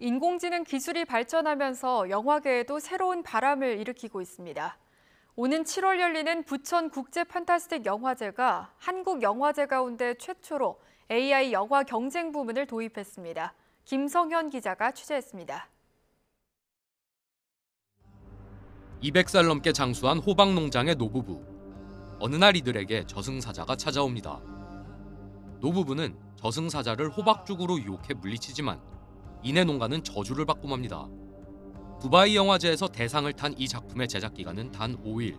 인공지능 기술이 발전하면서 영화계에도 새로운 바람을 일으키고 있습니다. 오는 7월 열리는 부천 국제 판타스틱 영화제가 한국 영화제 가운데 최초로 AI 영화 경쟁 부문을 도입했습니다. 김성현 기자가 취재했습니다. 200살 넘게 장수한 호박 농장의 노부부. 어느 날 이들에게 저승사자가 찾아옵니다. 노부부는 저승사자를 호박죽으로 유혹해 물리치지만 이내 농가는 저주를 받고 맙니다. 두바이 영화제에서 대상을 탄 이 작품의 제작 기간은 단 5일.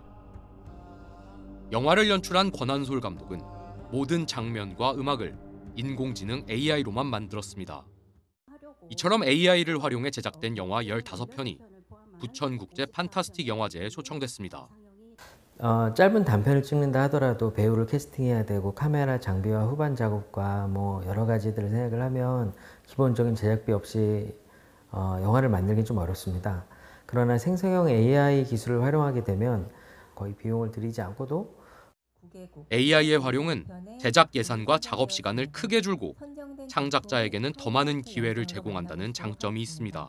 영화를 연출한 권한솔 감독은 모든 장면과 음악을 인공지능 AI로만 만들었습니다. 이처럼 AI를 활용해 제작된 영화 15편이 부천국제 판타스틱 영화제에 초청됐습니다. 짧은 단편을 찍는다 하더라도 배우를 캐스팅해야 되고 카메라 장비와 후반 작업과 뭐 여러 가지들을 생각을 하면 기본적인 제작비 없이 영화를 만들기 좀 어렵습니다. 그러나 생성형 AI 기술을 활용하게 되면 거의 비용을 들이지 않고도 AI의 활용은 제작 예산과 작업 시간을 크게 줄고 창작자에게는 더 많은 기회를 제공한다는 장점이 있습니다.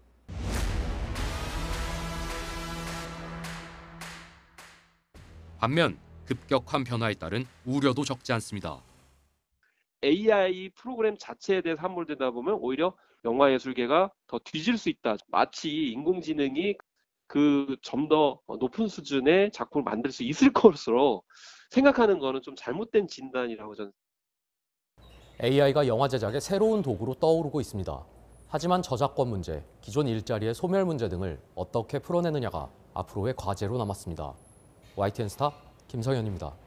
반면 급격한 변화에 따른 우려도 적지 않습니다. AI 프로그램 자체에 대해서 함몰되다 보면 오히려 영화예술계가 더 뒤질 수 있다. 마치 인공지능이 그 좀 더 높은 수준의 작품을 만들 수 있을 것으로 생각하는 거는 좀 잘못된 진단이라고 저는. AI가 영화 제작의 새로운 도구로 떠오르고 있습니다. 하지만 저작권 문제, 기존 일자리의 소멸 문제 등을 어떻게 풀어내느냐가 앞으로의 과제로 남았습니다. YTN 스타 김성현입니다.